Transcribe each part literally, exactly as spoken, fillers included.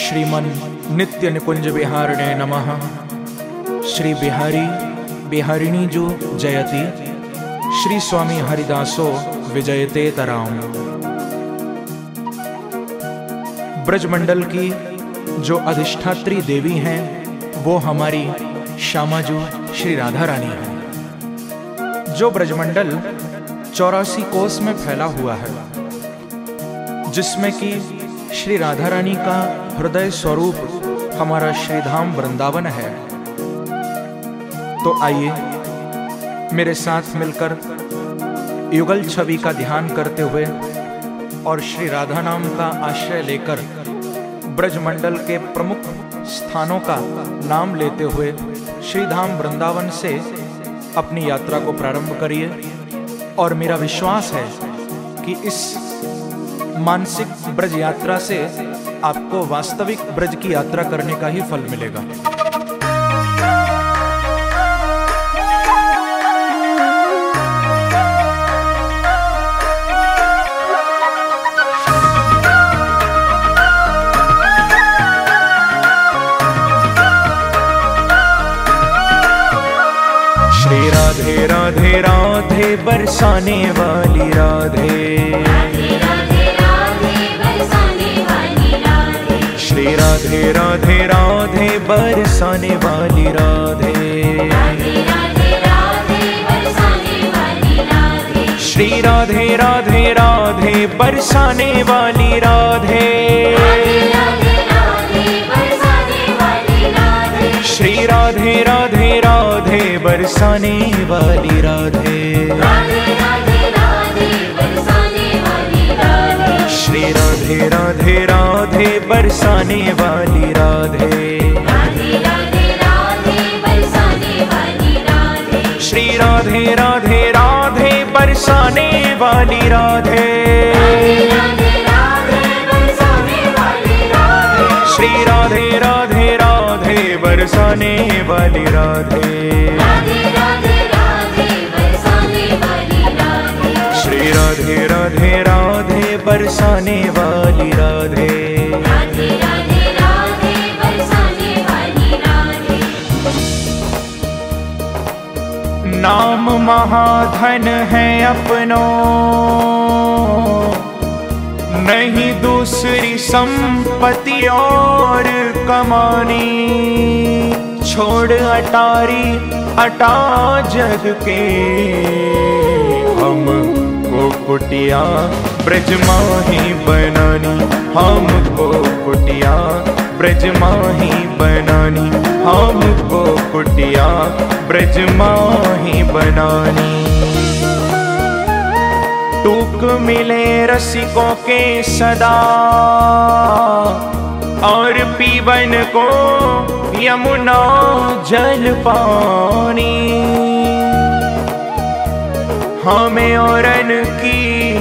श्रीमन नित्य निकुंज विहारिणे नमः। श्री बिहारी बिहारिणी जो जयति, श्री स्वामी हरिदासो विजयते तराम। ब्रजमंडल की जो अधिष्ठात्री देवी हैं वो हमारी श्यामाजू श्री राधा रानी है। जो ब्रजमंडल चौरासी कोस में फैला हुआ है, जिसमें कि श्री राधा रानी का हृदय स्वरूप हमारा श्रीधाम वृंदावन है। तो आइए मेरे साथ मिलकर युगल छवि का ध्यान करते हुए और श्री राधा नाम का आश्रय लेकर ब्रजमंडल के प्रमुख स्थानों का नाम लेते हुए श्रीधाम वृंदावन से अपनी यात्रा को प्रारंभ करिए। और मेरा विश्वास है कि इस मानसिक ब्रज यात्रा से आपको वास्तविक ब्रज की यात्रा करने का ही फल मिलेगा। श्री राधे राधे राधे बरसाने वाली राधे, राधे राधे राधे बरसाने वाली राधे, श्री राधे राधे राधे बरसाने वाली राधे, राधे राधे राधे बरसाने वाली राधे, श्री राधे राधे राधे बरसाने वाली राधे, राधे राधे राधे बरसाने वाली राधे, श्री राधे राधे राधे बरसाने वाली राधे, राधे राधे राधे बरसाने वाली राधे, श्री राधे राधे राधे बरसाने वाली राधे, राधे राधे राधे बरसाने वाली राधे, श्री राधे राधे राधे बरसाने वाली राधे, राधे राधे राधे बरसाने वाली राधे, श्री राधे राधे राधे बरसाने वाली राधे, राधे राधे राधे बरसाने वाली राधे, श्री राधे राधे राधे बरसाने वाली राधे। राधे राधे राधे बरसाने वाली राधे। नाम महाधन है अपनो, नहीं दूसरी संपत्ति और कमानी। छोड़ अटारी अटा जग के, हमको कुटिया ब्रज माही बनानी, हमको कुटिया ब्रज माही बनानी, हमको कुटिया ब्रज माही बनानी। टूक मिले रसिकों के सदा, और पीवन को यमुना जल पानी। हमें औरन की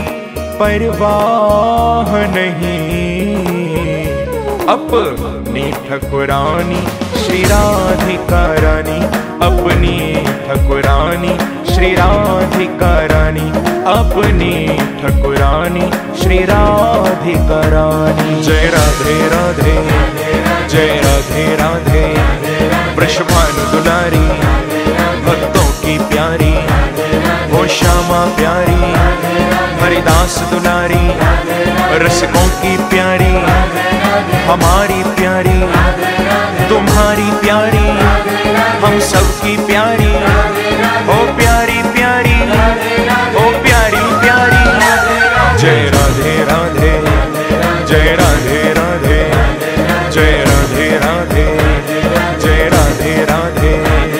परवाह नहीं, अपनी ठकुरानी श्री राधिका रानी, अपनी ठकुरानी श्री राधिका रानी, अपनी ठकुरानी श्री राधिका रानी। जय राधे राधे जय राधे राधे, वृषभानु दुलारी भक्तों की प्यारी, वो श्यामा प्यारी हरिदास दुलारी, रसिकों की प्यारी हमारी प्यारी, तुम्हारी प्यारी हम सबकी प्यारी, ओ प्यारी प्यारी ओ प्यारी प्यारी। जय राधे राधे जय राधे राधे जय राधे राधे जय राधे राधे।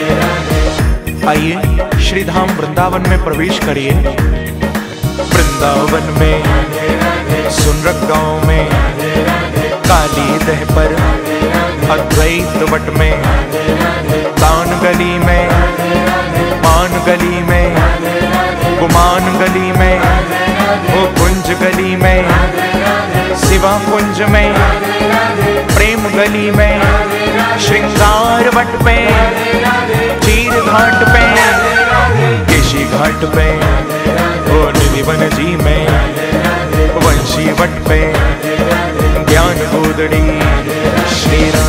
आइए श्रीधाम वृंदावन में प्रवेश करिए। वृंदावन में सुनरक गांव में, काली दह पर अद्वैत वट में, कान गली में पान गली में, गुमान गली में, ओ कुंज गली में, शिवा कुंज में, प्रेम गली में, श्रृंगार वट पे, चीर घाट पे, केशी घाट पे, ओ निधिवन जी में, वंशी वट पे, ज्ञान गोदड़ी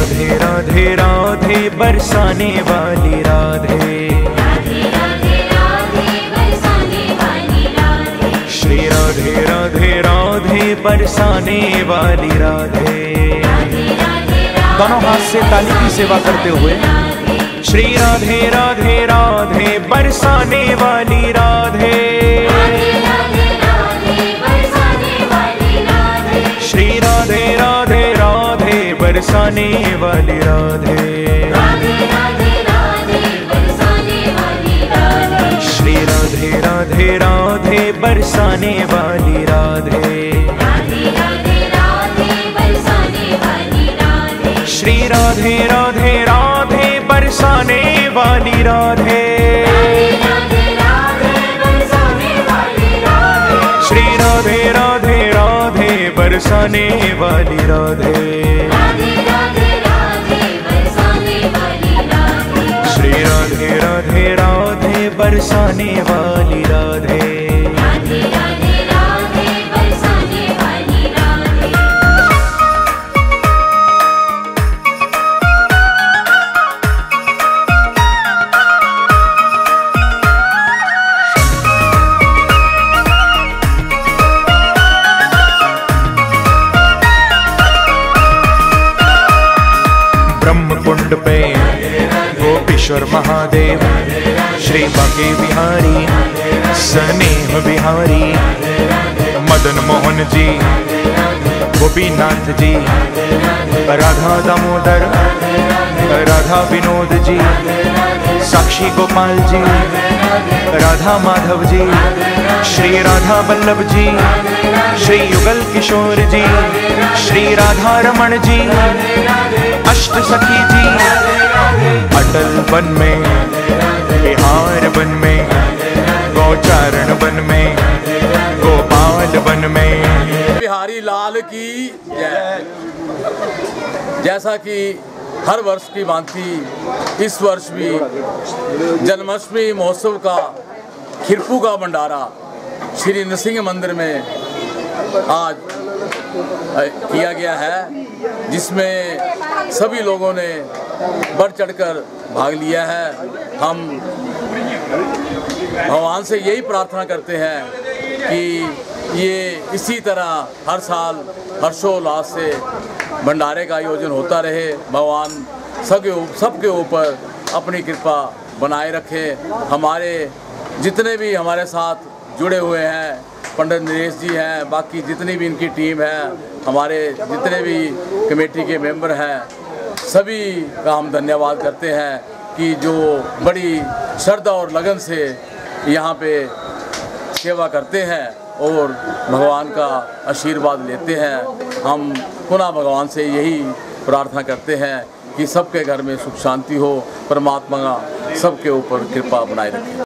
राधे राधे राधे बरसाने वाली राधे, राधे राधे राधे बरसाने वाली राधे, श्री राधे राधे राधे बरसाने वाली राधे। राधे राधे राधे दोनों हाथ से ताली की सेवा करते हुए श्री राधे राधे राधे बरसाने वाली राधे, राधे राधे राधे बरसाने वाली राधे, श्री राधे राधे राधे बरसाने वाली राधे, राधे राधे राधे बरसाने वाली राधे, श्री राधे राधे राधे बरसाने वाली राधे, राधे राधे राधे बरसाने वाली राधे, श्री राधे राधे राधे बरसाने वाली राधे, राधे राधे बरसाने वाली राधे, श्री राधे राधे राधे बरसाने वाली राधे, राधे राधे राधे बरसाने वाली राधे, श्री राधे राधे राधे बरसाने वाली राधे। राधे राधे राधे बरसाने वाली राधे। ब्रह्मकुंड पे गोपीश्वर महादेव, श्री बांके बिहारी स्नेह बिहारी, मदन मोहन जी, गोपीनाथ जी, राधा दामोदर, राधा विनोद जी, साक्षी गोपाल जी, राधा माधव जी, श्री राधा वल्लभ जी, श्री युगल किशोर जी, श्री राधा रमण जी, अष्ट सखी जी, अटल वन में, बिहार वन में, गौचारण वन में, गोपाल वन में। बिहारी लाल की जय। जैसा कि हर वर्ष की भांति इस वर्ष भी जन्माष्टमी महोत्सव का खिरपू का भंडारा श्री नृसिंह मंदिर में आज किया गया है, जिसमें सभी लोगों ने बढ़ चढ़कर भाग लिया है। हम भगवान से यही प्रार्थना करते हैं कि ये इसी तरह हर साल हर्षोल्लास से भंडारे का आयोजन होता रहे। भगवान सबके सबके ऊपर अपनी कृपा बनाए रखे। हमारे जितने भी हमारे साथ जुड़े हुए हैं, पंडित नरेश जी हैं, बाकी जितनी भी इनकी टीम है, हमारे जितने भी कमेटी के मेंबर हैं, सभी का हम धन्यवाद करते हैं कि जो बड़ी श्रद्धा और लगन से यहाँ पे सेवा करते हैं और भगवान का आशीर्वाद लेते हैं। हम पुनः भगवान से यही प्रार्थना करते हैं कि सबके घर में सुख शांति हो, परमात्मा सबके ऊपर कृपा बनाए रखे।